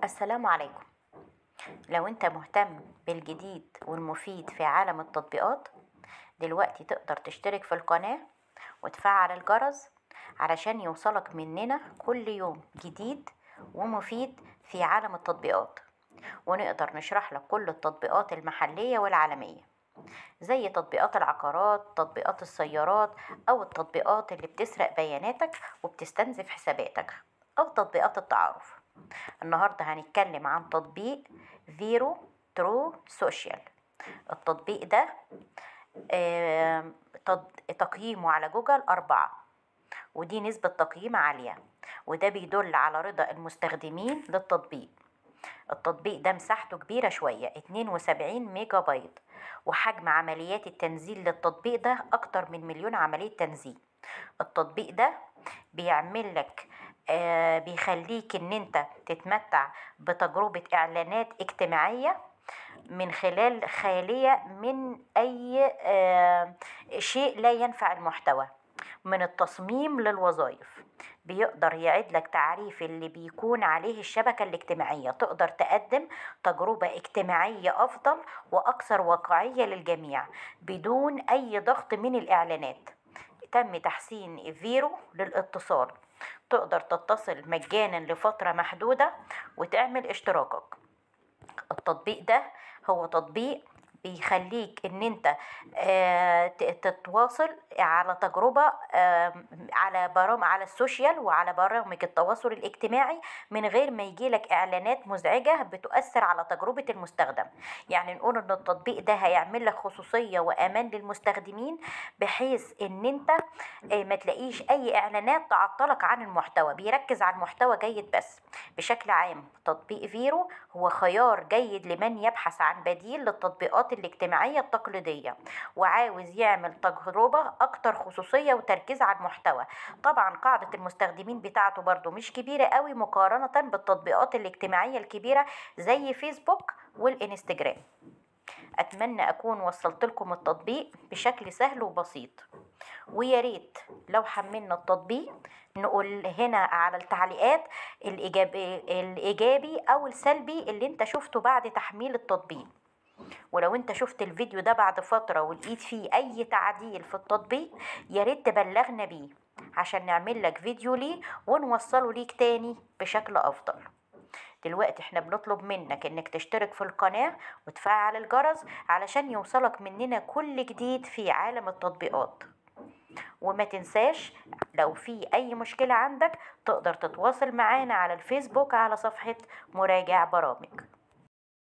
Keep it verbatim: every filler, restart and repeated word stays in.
السلام عليكم. لو انت مهتم بالجديد والمفيد في عالم التطبيقات، دلوقتي تقدر تشترك في القناة وتفعل الجرس علشان يوصلك مننا كل يوم جديد ومفيد في عالم التطبيقات، ونقدر نشرح لك كل التطبيقات المحلية والعالمية، زي تطبيقات العقارات، تطبيقات السيارات، أو التطبيقات اللي بتسرق بياناتك وبتستنزف حساباتك، أو تطبيقات التعارف. النهاردة هنتكلم عن تطبيق فيرو ترو سوشيال. التطبيق ده آه، تقييمه على جوجل أربعة، ودي نسبة تقييم عالية، وده بيدل على رضا المستخدمين للتطبيق. التطبيق ده مساحته كبيرة شوية، اتنين وسبعين ميجا بايت، وحجم عمليات التنزيل للتطبيق ده أكتر من مليون عملية تنزيل. التطبيق ده بيعمل لك آه بيخليك ان انت تتمتع بتجربة اعلانات اجتماعية من خلال خالية من اي آه شيء لا ينفع المحتوى، من التصميم للوظائف. بيقدر يعيد لك تعريف اللي بيكون عليه الشبكة الاجتماعية، تقدر تقدم تجربة اجتماعية أفضل وأكثر واقعية للجميع بدون أي ضغط من الإعلانات. تم تحسين فيرو للاتصال، تقدر تتصل مجانا لفترة محدودة وتعمل اشتراكك. التطبيق ده هو تطبيق بيخليك ان انت آه تتواصل على تجربة آه على برامج على السوشيال وعلى برامج التواصل الاجتماعي من غير ما يجيلك اعلانات مزعجة بتؤثر على تجربة المستخدم. يعني نقول ان التطبيق ده هيعمل لك خصوصية وامان للمستخدمين، بحيث ان انت آه ما تلاقيش اي اعلانات تعطلك عن المحتوى، بيركز على المحتوى جيد بس. بشكل عام تطبيق فيرو هو خيار جيد لمن يبحث عن بديل للتطبيقات الاجتماعية التقليدية وعاوز يعمل تجربة أكتر خصوصية وتركيز على المحتوى. طبعا قاعدة المستخدمين بتاعته برضو مش كبيرة قوي مقارنة بالتطبيقات الاجتماعية الكبيرة زي فيسبوك والإنستجرام. أتمنى أكون وصلت لكم التطبيق بشكل سهل وبسيط، ويا ريت لو حملنا التطبيق نقول هنا على التعليقات الإيجابي, الإيجابي أو السلبي اللي انت شفته بعد تحميل التطبيق. ولو انت شفت الفيديو ده بعد فترة ولقيت فيه أي تعديل في التطبيق، يا ريت تبلغنا بيه عشان نعمل لك فيديو ليه ونوصله ليك تاني بشكل أفضل. دلوقتي احنا بنطلب منك انك تشترك في القناة وتفعل الجرس علشان يوصلك مننا كل جديد في عالم التطبيقات. وما تنساش لو في اي مشكلة عندك تقدر تتواصل معانا على الفيسبوك على صفحة مراجع برامج.